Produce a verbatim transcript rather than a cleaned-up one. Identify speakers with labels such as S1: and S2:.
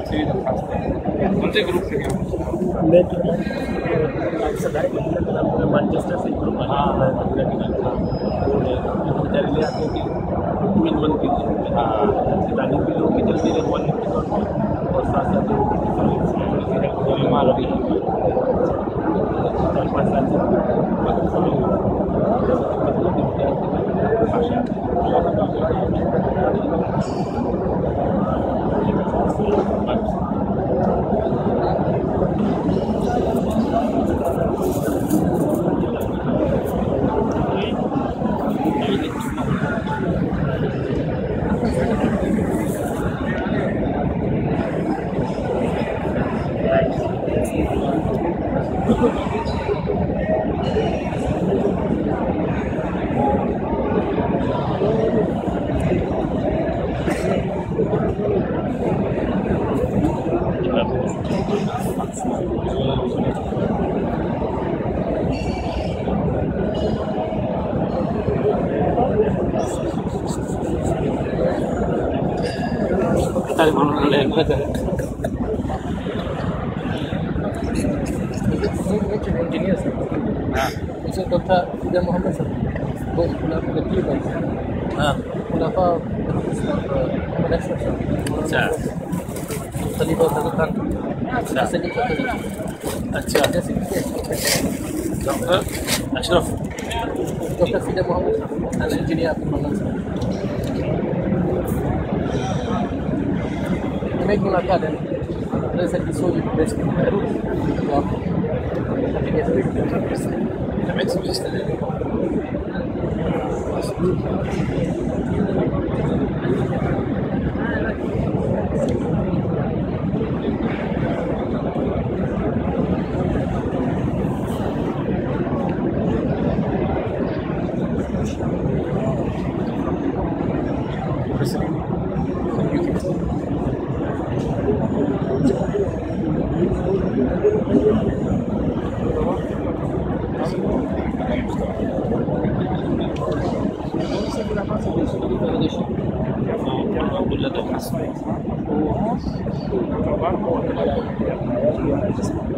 S1: से दरखास्त है। कौन से ग्रुप से?
S2: मैं मैनचेस्टर से ग्रुप हाँ बेचारे आते हैं कि मीन बन के तालीम भी लोगों की जल्दी रखवाने के तौर पर और साथ साथ जो बीमार अभी चार पाँच साल तारीख इंजीनियर सर हाँ उसे डॉक्टर फिदा मोहम्मद सर वो हाँ मुनाफा अच्छा खलीफा खान अच्छा अच्छा doctor Ashraf doctor Fida Mohammad engineer Mohammad sir make मुलाकात है जैसे कि सोई बेस्ट Abdullah Thomas.